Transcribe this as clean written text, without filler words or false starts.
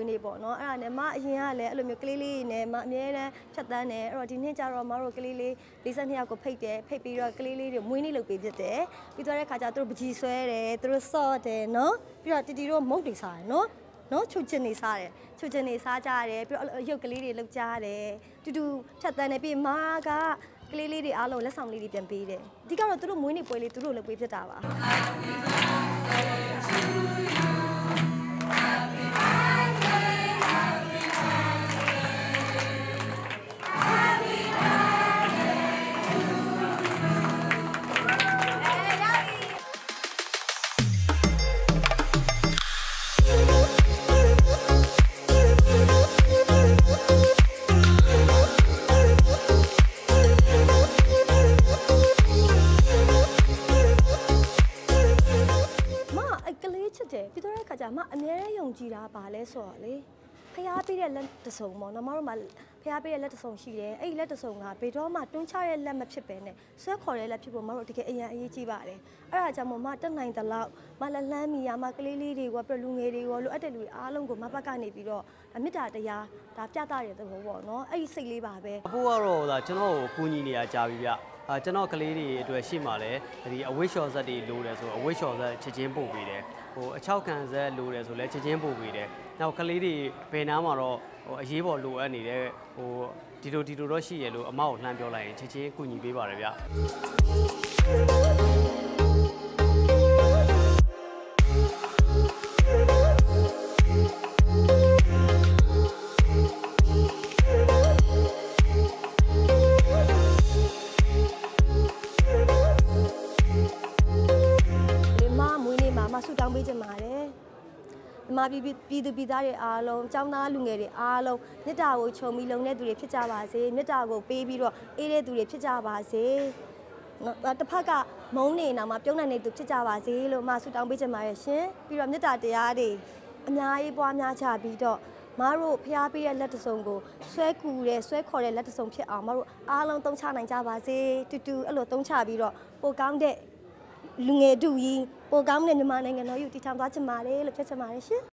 ဝင်နေပေါ့နော်အဲ့ဒါနဲ့မအရင်ကလည်းအဲ့လိုမျိုးကလေးလေးနဲ့မအမြဲတမ်းဖြတ်တန်းတယ်အဲ့တော့ဒီနေ့ကျတော့မတို့ကလေးလေး42ယောက်ကိုဖိတ်ပြီးတော့ကလေးလေးတွေမွေးနေ့လုပ်ပေးဖြစ်တယ်ပြီးသွားတဲ့ခါကျသူတို့ပကြီးဆွဲတယ်သူတို့ဆော့တယ်နော်ပြီးတော့တီတို့မုတ်တွေစားတယ်နော်ချူချင်နေစားတယ်ချူချင်နေစားကြတယ်ပြီးတော့ရုပ်ကလေးတွေလောက်ကြတယ်တူဖြတ်တန်းနေပြီးမာကကလေးလေးတွေအားလုံးလက်ဆောင်လေးတွေပြန်ပေးတယ်အဓိကတော့သူတို့မွေးနေ့ပွဲလေးသူတို့လုပ်ပေးဖြစ်တာပါပြီးတော့တဲ့ခါကျမှအများရယုံကြည်တာပါလဲဆိုတော့လေဖျားပေးတဲ့လက်တစုံပေါ့နော်မတို့မှဖျားပေးတဲ့လက်တစုံရှိတယ်အဲ့ဒီလက်တစုံကဘယ်တော့မှတွန်းချတဲ့လက်မဖြစ်ပဲနဲ့ဆွဲခေါ်တဲ့လက်ဖြစ်ဖို့မတို့တကယ်အရင်အရေးကြီးပါတယ်အဲ့ဒါကြောင့်မတက်နိုင်တဲ့လောက်မလလန်းမီယာမကလေးလေးတွေကပြလူငယ်တွေကလိုအပ်တဲ့လူတွေအားလုံးကိုမဘက်ကနေပြီးတော့ဒါမေတ္တာတရားဒါပြသတဲ့သဘောပေါ့နော်အဲ့ဒီစိတ်လေးပါပဲအခုကတော့ဒါကျွန်တော်ကိုကူညီနေရကြပြီဗျကျွန်တော်ကလေးတွေအတွက်ရှိမှလည်းဒီအဝိရှော်ဇက်တွေလိုတယ်ဆိုအဝိရှော်ဇက်ချက်ချင်းပို့ပေးတယ်အချောက်ခံဇက်လိုတယ်ဆိုလည်းချက်ချင်းပို့ပေးတယ်နောက်ကလေးတွေဘယ်နားမှာတော့အရေးပေါ်လိုအပ်နေတဲ့ဒီလိုတော့ရှိရလို့အမကိုလှမ်းပြောလိုက်ရင်ချက်ချင်းကူညီပေးပါတယ်ဗျဆူတောင်းပေးကြပါတယ်။ဒီမှာပြည်သူပြည်သားတွေအားလုံးចောင်းသားလူငယ်တွေအားလုံးမေတ္တာကိုခြုံပြီးလုံတဲ့သူတွေဖြစ်ကြပါစေ။မေတ္တာကိုပေးပြီးတော့အေးတဲ့သူတွေဖြစ်ကြပါစေ။နော်တစ်ဖက်ကမုန်းနေအောင်မှပြုံးနိုင်တဲ့သူဖြစ်ကြပါစေလို့ဆူတောင်းပေးကြပါတယ်ရှင်။ပြီးတော့မေတ္တာတရားတွေအများကြီးပွားများချပြီးတော့မတို့ဖျားပေးတဲ့လက်တစုံကိုဆွဲခေါ်တဲ့လက်တစုံဖြစ်အောင်မတို့အားလုံးသုံးချနိုင်ကြပါစေ။တူအဲ့လိုသုံးချပြီးတော့ပိုကောင်းတဲ့လူငယ်တို့ကြီးပိုကောင်းတဲ့မြန်မာနိုင်ငံတော်ယူတည်ထောင်သွားချင်ပါတယ်လို့ပြောချင်ပါတယ်ရှင်